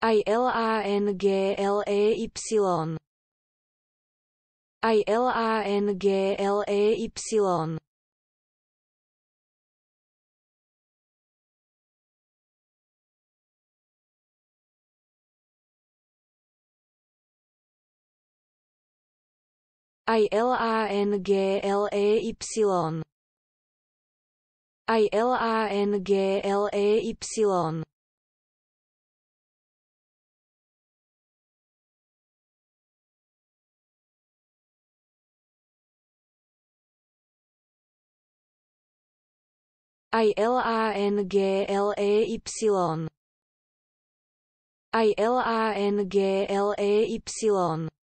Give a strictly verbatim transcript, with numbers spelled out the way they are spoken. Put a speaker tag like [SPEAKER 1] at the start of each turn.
[SPEAKER 1] I L A N G L E Y. I L A N G L E Y. I L A N G L E Y. I L A N G L E Y. I L A N G L E Y. I L A N G L E Y.